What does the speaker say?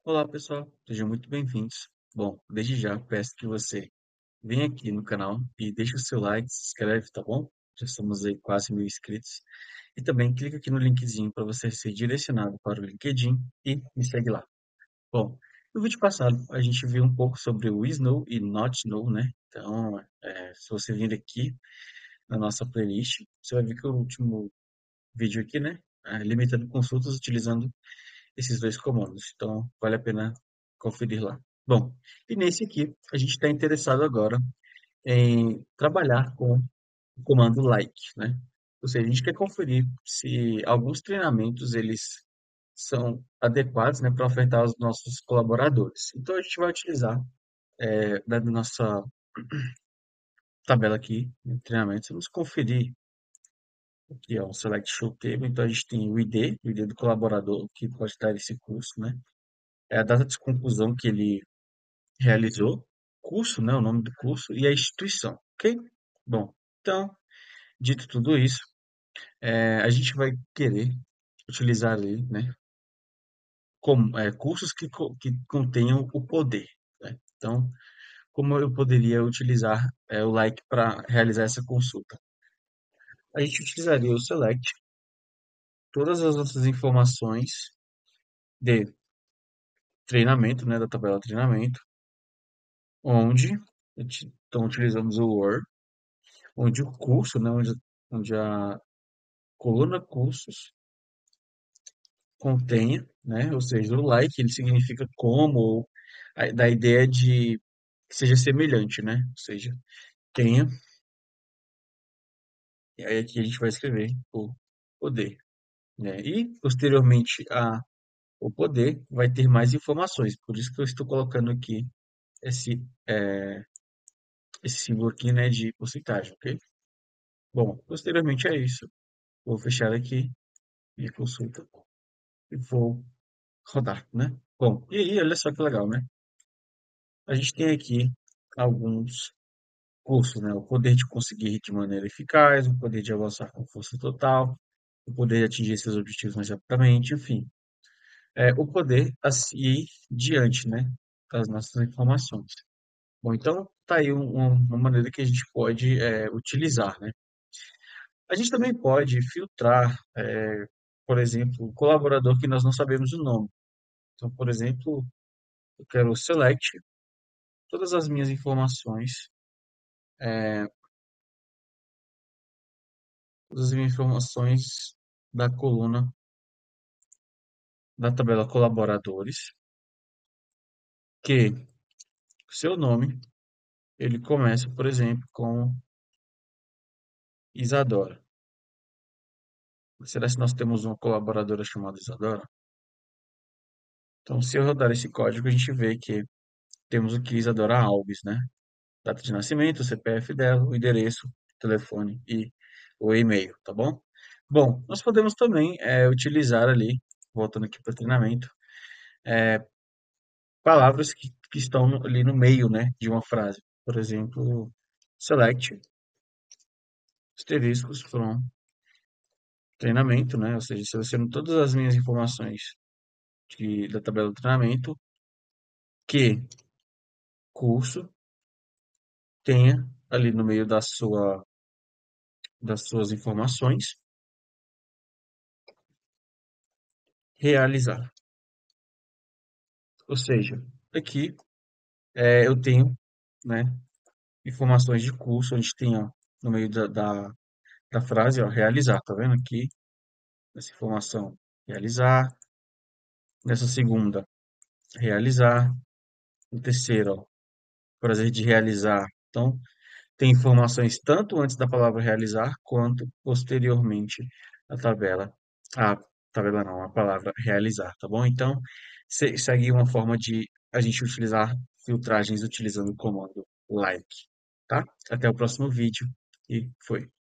Olá, pessoal, sejam muito bem-vindos. Bom, desde já peço que você venha aqui no canal e deixe o seu like, se inscreve, tá bom? Já estamos aí quase 1.000 inscritos. E também clica aqui no linkzinho para você ser direcionado para o LinkedIn e me segue lá. Bom, no vídeo passado a gente viu um pouco sobre o is know e not know, né? Então, se você vir aqui na nossa playlist, você vai ver que o último vídeo aqui, né? Limitando consultas utilizando esses dois comandos. Então, vale a pena conferir lá. Bom, e nesse aqui, a gente está interessado agora em trabalhar com o comando like, né? Ou seja, a gente quer conferir se alguns treinamentos eles são adequados, né, para ofertar aos nossos colaboradores. Então, a gente vai utilizar da nossa tabela aqui, de treinamentos, vamos conferir aqui, ó, o Select Show Table. Então, a gente tem o ID do colaborador, que pode dar esse curso, né? É a data de conclusão que ele realizou, curso, né, o nome do curso e a instituição, ok? Bom, então, dito tudo isso, a gente vai querer utilizar ali, né, cursos que contenham o poder, né? Então, como eu poderia utilizar o like para realizar essa consulta? A gente utilizaria o select, todas as nossas informações de treinamento, né, da tabela treinamento, onde, então, utilizamos o Word, onde o curso, né, onde a coluna cursos contenha, né? Ou seja, o like ele significa como, ou da ideia de que seja semelhante, né? Ou seja, tenha, e aí aqui a gente vai escrever o poder, né? E posteriormente a o poder vai ter mais informações, por isso que eu estou colocando aqui esse, esse símbolo aqui, né, de porcentagem, ok? Bom, posteriormente a isso, vou fechar aqui minha consulta e vou rodar, né? Bom, e aí, olha só que legal, né? A gente tem aqui alguns cursos, né? O poder de conseguir de maneira eficaz, o poder de avançar com força total, o poder de atingir seus objetivos mais rapidamente, enfim. O poder a seguir diante, né? Das nossas informações. Bom, então tá aí uma maneira que a gente pode utilizar, né? A gente também pode filtrar, por exemplo, o colaborador que nós não sabemos o nome. Então, por exemplo, eu quero select todas as minhas informações, todas as minhas informações da coluna da tabela colaboradores, que o seu nome, ele começa, por exemplo, com Isadora. Será que nós temos uma colaboradora chamada Isadora? Então, se eu rodar esse código, a gente vê que temos aqui Isadora Alves, né? Data de nascimento, o CPF dela, o endereço, o telefone e o e-mail, tá bom? Bom, nós podemos também utilizar ali, voltando aqui para o treinamento, palavras que estão ali no meio, né, de uma frase. Por exemplo, select asteriscos from treinamento, né? Ou seja, seleciono todas as minhas informações da tabela do treinamento que curso tenha ali no meio das suas informações, realizar. Ou seja, aqui eu tenho, né, informações de curso, onde tem, ó, no meio da frase, ó, realizar, tá vendo aqui? Essa informação, realizar. Nessa segunda, realizar. No terceiro, ó, prazer de realizar. Então, tem informações tanto antes da palavra realizar, quanto posteriormente à tabela. A tabela não, a palavra realizar, tá bom? Então, segue uma forma de a gente utilizar filtragens utilizando o comando like, tá? Até o próximo vídeo e foi.